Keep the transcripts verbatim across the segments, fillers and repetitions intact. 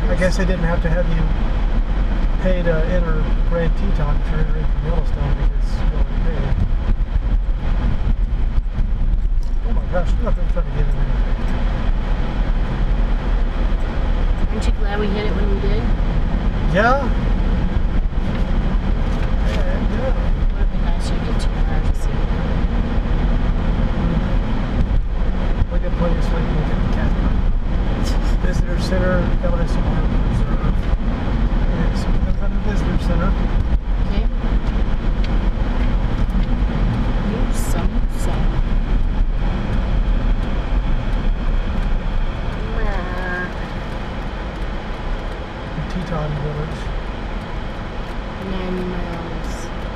I guess they didn't have to have you pay to enter Grand Teton if you're entering from Yellowstone because you already paid. Oh my gosh, look, I'm trying to get in there. Aren't you glad we hit it when we did? Yeah. Yeah, yeah. Would have been nice to get two hours to see it. We got plenty of sleep. We'll get the cat. Visitor Center, L S R Reserve. Yes, we're going to the Visitor Center. Okay. You some some. Teton Village. Ninety miles.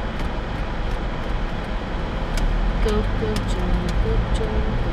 Go, go, Joe, go, Joe, go.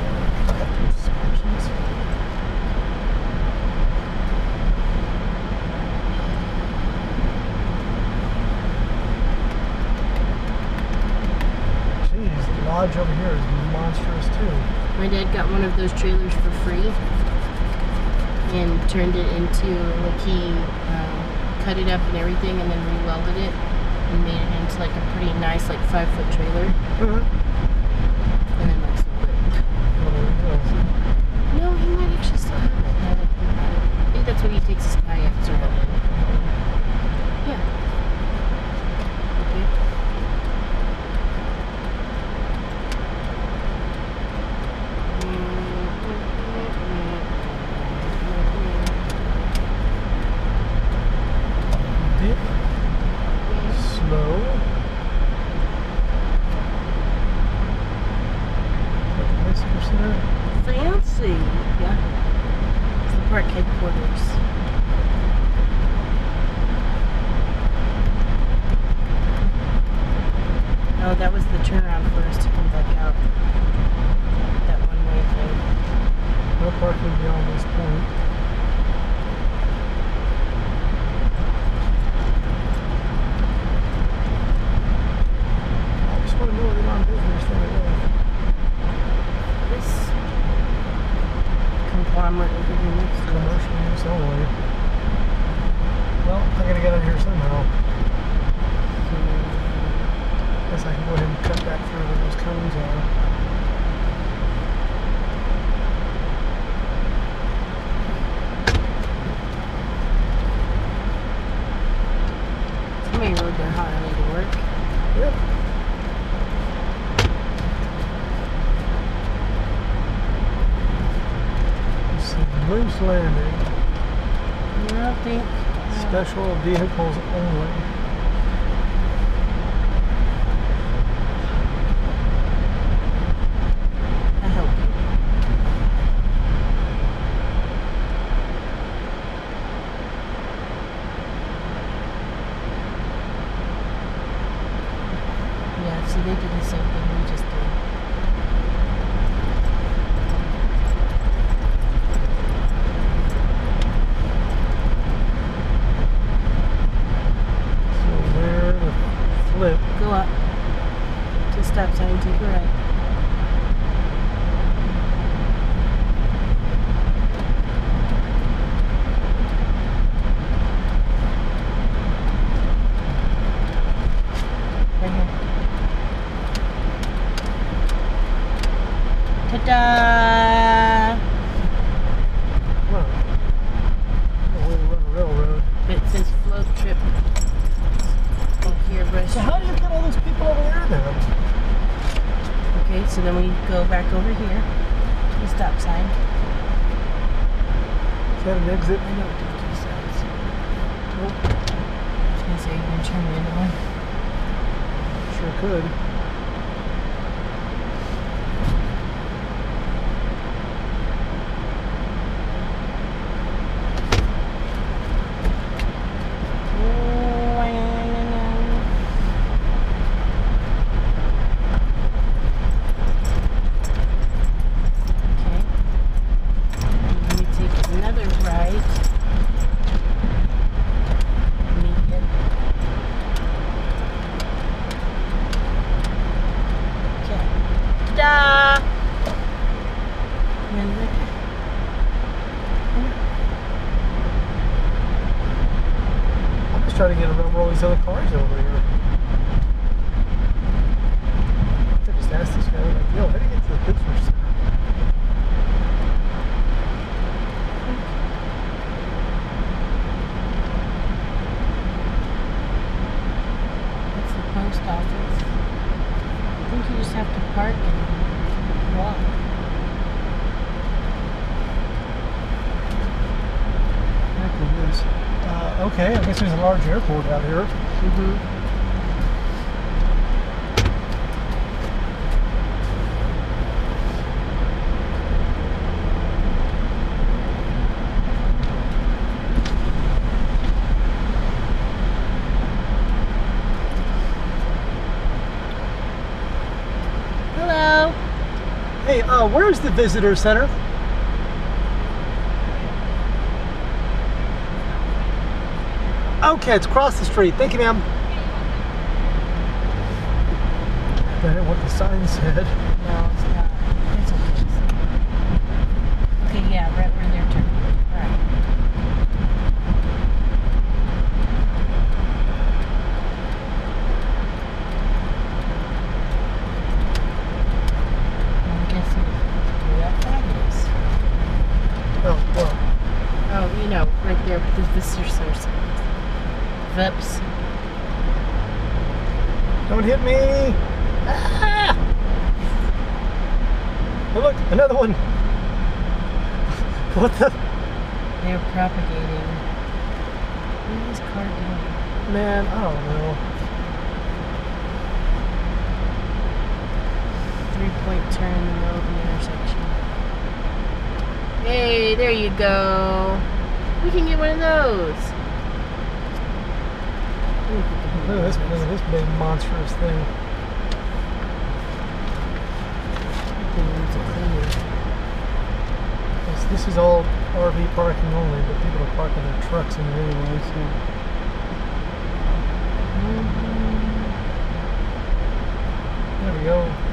Jeez, the lodge over here is monstrous too. My dad got one of those trailers for free and turned it into, like he uh, cut it up and everything and then re-welded it and made it into like a pretty nice like five foot trailer. Uh-huh. And then like sold it. Well, there you go. No, he might actually still have it. Now that I think about it. I think that's what he takes his kayaks around in. Yeah. Okay. Dip. Slow. At the Visitor Center. Fancy. Yeah. It's the park headquarters. Oh, that was the turnaround for us to come back out. That one way thing. No parking beyond this point. I just want to know where the non-visitors center is. This conglomerate over here next to us. Commercial use only. Well, I gotta get out of here somehow. Guess I can go ahead and cut back through where those cones are. Somebody rode their Harley to work. Yep. Let's see, Moose Landing. I don't think. uh, Special vehicles only. I hope. Yeah, see, they did the same thing we just did. So where the flip? Go up to stop sign, take a right. Right here. Ta-da! Well, no way to run a railroad. But it says float trip. Oh, here, brush. So how do you get all those people over there then? Okay, so then we go back over here. The stop sign. Is that an exit? I know it did two sides. Nope. I was gonna say you're gonna turn me into one. Sure could. Okay. Let me take another right. Meet it. try to get around where all these other cars over here. I just asked this guy, like, yo, how do you get to the visitor center? That's the post office. I think you just have to park and walk. Heck it is. Uh, okay, I guess there's a large airport out here. Mm-hmm. Hello. Hey, uh, where's the visitor center? Okay, it's across the street. Thank you, ma'am. That ain't what the sign said. No, it's not. It's okay. Okay, yeah, right where they're turning. Right. I'm guessing where that is. Oh, well. Oh, you know, right there with the visitor center. V I Ps. Don't hit me! Ah! Oh, look, another one! What the? They're propagating. What is this car doing? Man, I don't know. Three-point turn in the middle of the intersection. Hey, there you go. We can get one of those. Look at this, look at this big monstrous thing. This, this is all R V parking only, but people are parking their trucks in it anyway, so. There we go.